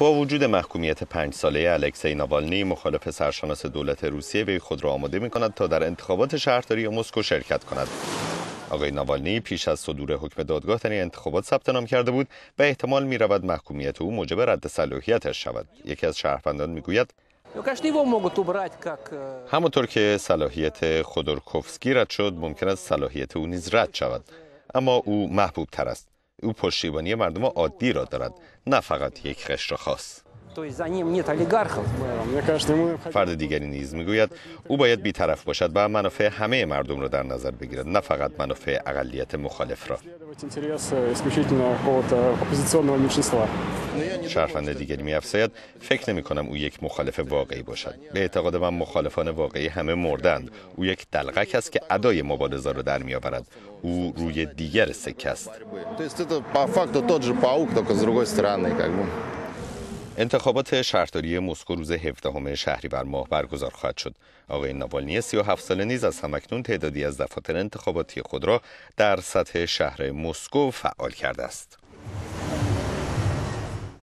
با وجود محکومیت 5 ساله الکسی ناوالنی، مخالف سرشناس دولت روسیه وی خود را آماده می‌کند تا در انتخابات شهرداری مسکو شرکت کند. آقای ناوالنی پیش از صدور حکم دادگاه در این انتخابات ثبت نام کرده بود و احتمال می‌رود محکومیت او موجب رد صلاحیتش شود. یکی از شهروندان می‌گوید همانطور که صلاحیت خودورکوفسکی رد شد، ممکن است صلاحیت او نیز رد شود. اما او محبوب تر است. او پشتیبانی مردم عادی را دارد، نه فقط یک قشر خاص. فرد دیگری نیز میگوید او باید بی‌طرف باشد و منافع همه مردم را در نظر بگیرد، نه فقط منافع اقلیت مخالف را. شهروند دیگری می‌افزاید فکر نمی‌کنم او یک مخالف واقعی باشد. به اعتقاد من مخالفان واقعی همه مردند. او یک دلقک است که ادای مبارزه را در می‌آورد. او روی دیگر سکه است. انتخابات شهرداری مسکو روز 17 شهریور ماه برگزار خواهد شد. آقای ناوالنی 37 ساله نیز از همکنون تعدادی از دفاتر انتخاباتی خود را در سطح شهر مسکو فعال کرده است.